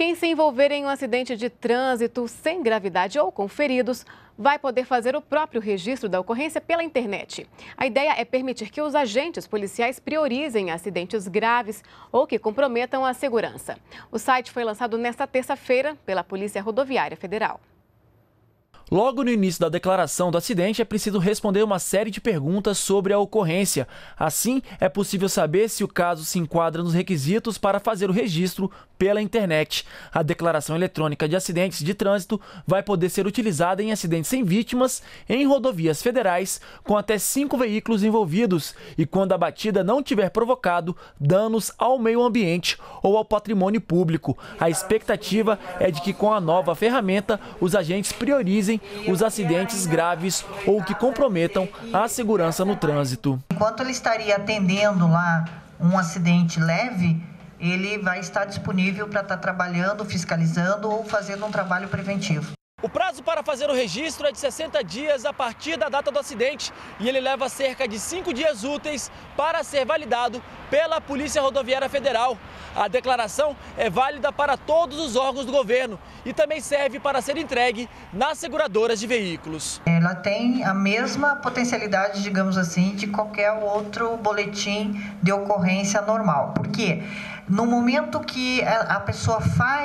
Quem se envolver em um acidente de trânsito sem gravidade ou com feridos vai poder fazer o próprio registro da ocorrência pela internet. A ideia é permitir que os agentes policiais priorizem acidentes graves ou que comprometam a segurança. O site foi lançado nesta terça-feira pela Polícia Rodoviária Federal. Logo no início da declaração do acidente, é preciso responder uma série de perguntas sobre a ocorrência. Assim, é possível saber se o caso se enquadra nos requisitos para fazer o registro pela internet. A declaração eletrônica de acidentes de trânsito vai poder ser utilizada em acidentes sem vítimas, em rodovias federais, com até 5 veículos envolvidos e quando a batida não tiver provocado danos ao meio ambiente ou ao patrimônio público. A expectativa é de que com a nova ferramenta, os agentes priorizem os acidentes graves ou que comprometam a segurança no trânsito. Enquanto ele estaria atendendo lá um acidente leve, ele vai estar disponível para estar trabalhando, fiscalizando ou fazendo um trabalho preventivo. O prazo para fazer o registro é de 60 dias a partir da data do acidente e ele leva cerca de 5 dias úteis para ser validado pela Polícia Rodoviária Federal. A declaração é válida para todos os órgãos do governo e também serve para ser entregue nas seguradoras de veículos. Ela tem a mesma potencialidade, digamos assim, de qualquer outro boletim de ocorrência normal. Por quê? No momento que a pessoa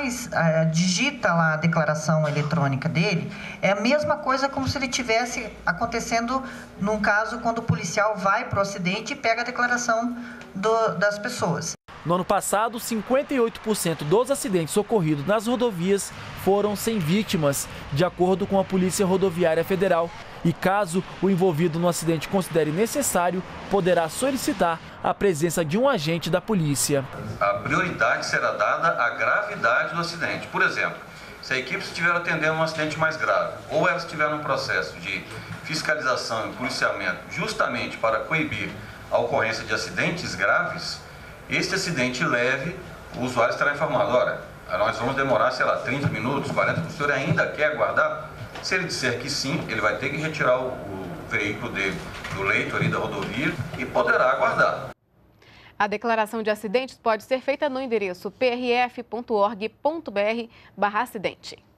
digita lá a declaração eletrônica dele, é a mesma coisa como se ele tivesse acontecendo num caso quando o policial vai para o acidente e pega a declaração das pessoas. No ano passado, 58% dos acidentes ocorridos nas rodovias foram sem vítimas, de acordo com a Polícia Rodoviária Federal. E caso o envolvido no acidente considere necessário, poderá solicitar a presença de um agente da polícia. A prioridade será dada à gravidade do acidente. Por exemplo, se a equipe estiver atendendo um acidente mais grave ou ela estiver num processo de fiscalização e policiamento justamente para coibir a ocorrência de acidentes graves, este acidente leve, o usuário estará informado: olha, nós vamos demorar, 30 minutos, 40, o senhor ainda quer aguardar? Se ele disser que sim, ele vai ter que retirar o veículo dele do leito ali da rodovia e poderá aguardar. A declaração de acidentes pode ser feita no endereço prf.org.br/acidente.